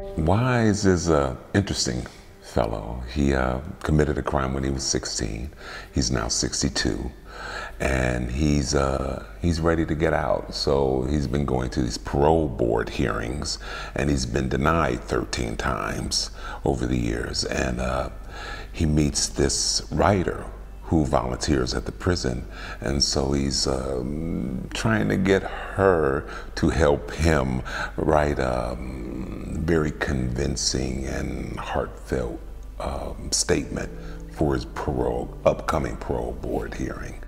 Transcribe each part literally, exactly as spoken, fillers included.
Wise is an interesting fellow. He uh, committed a crime when he was sixteen. He's now sixty-two, and he's uh, he's ready to get out. So he's been going to these parole board hearings, and he's been denied thirteen times over the years. And uh, he meets this writer who volunteers at the prison, and so he's um, trying to get her to help him write a um, very convincing and heartfelt um, statement for his parole, upcoming parole board hearing.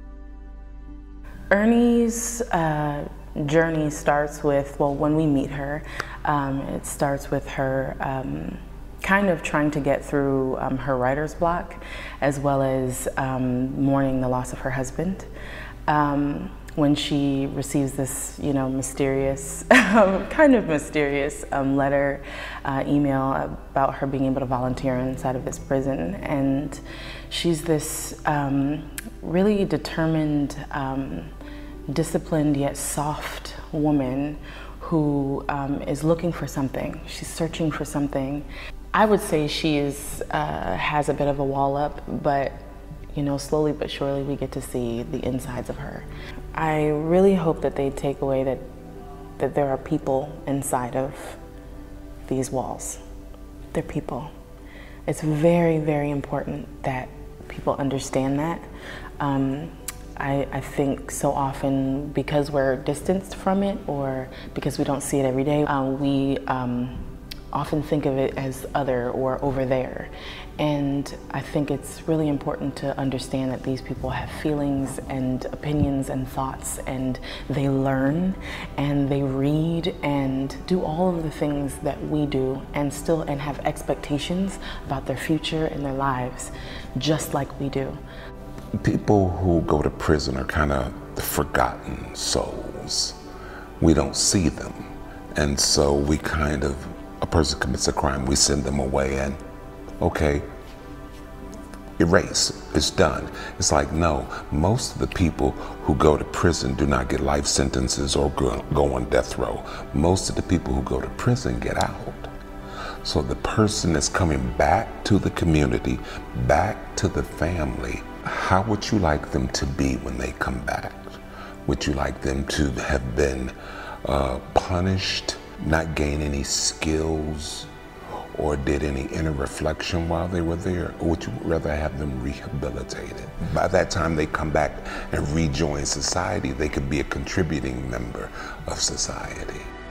Ernie's uh, journey starts with, well, when we meet her, um, it starts with her um, kind of trying to get through um, her writer's block, as well as um, mourning the loss of her husband. Um, when she receives this, you know, mysterious, kind of mysterious um, letter, uh, email about her being able to volunteer inside of this prison. And she's this um, really determined, um, disciplined yet soft woman who um, is looking for something. She's searching for something. I would say she is, uh, has a bit of a wall up, but you know, slowly but surely we get to see the insides of her. I really hope that they take away that, that there are people inside of these walls. They're people. It's very, very important that people understand that. Um, I, I think so often, because we're distanced from it or because we don't see it every day, uh, we um, often think of it as other or over there. And I think it's really important to understand that these people have feelings and opinions and thoughts, and they learn and they read and do all of the things that we do, and still and have expectations about their future and their lives, just like we do. People who go to prison are kind of the forgotten souls. We don't see them. And so we kind of, a person commits a crime, we send them away and, okay, erase, it's done. It's like, no, most of the people who go to prison do not get life sentences or go, go on death row. Most of the people who go to prison get out. So the person is coming back to the community, back to the family. How would you like them to be when they come back? Would you like them to have been uh, punished, not gain any skills, or did any inner reflection while they were there? Or would you rather have them rehabilitated? By that time they come back and rejoin society, they could be a contributing member of society.